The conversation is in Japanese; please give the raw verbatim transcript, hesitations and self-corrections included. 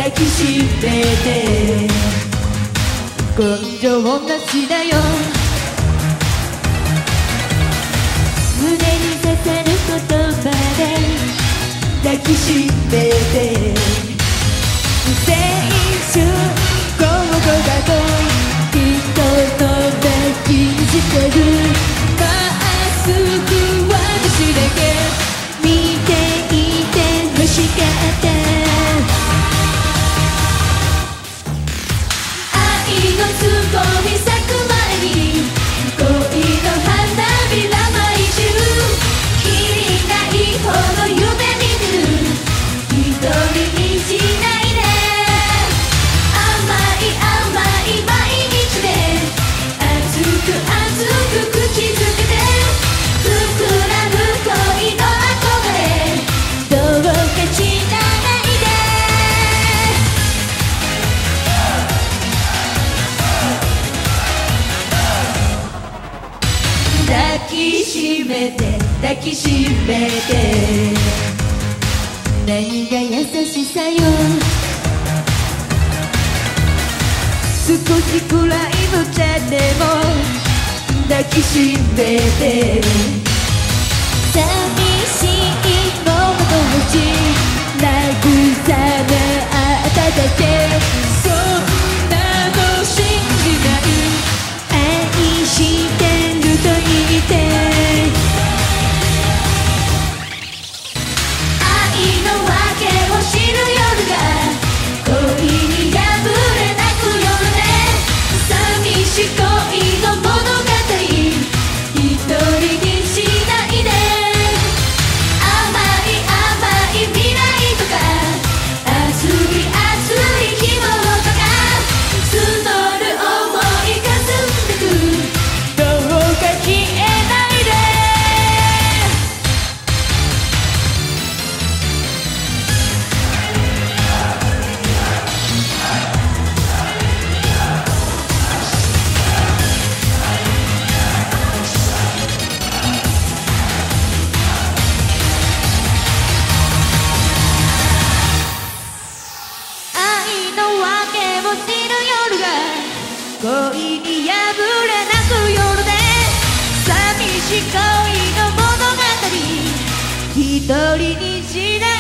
抱きしめて根性なしだよ胸に刺さる言葉で抱きしめて青春午後だと人の抱きしてるまっすぐ私だけ見ていて欲しかった愛のつぼみ咲く前に恋の花びら舞い散るきりないほど夢見てる一人にしないで甘い甘い毎日で熱く熱く口づけて膨らむ恋の憧れどうかしないで抱きしめて抱きしめて何が優しさよ少しくらい無茶でも抱きしめて寂しいのも同時慰め合っただけそんなの信じない愛してると言って愛の訳を知る夜が恋に破れ泣く夜で寂しい恋の物語一人にしないで甘い甘い未来とか熱い熱い希望とか募る想いが澄んでくどうか消えないで愛の訳を知る夜が恋に破れ泣く夜で寂しい恋の物語一人にしない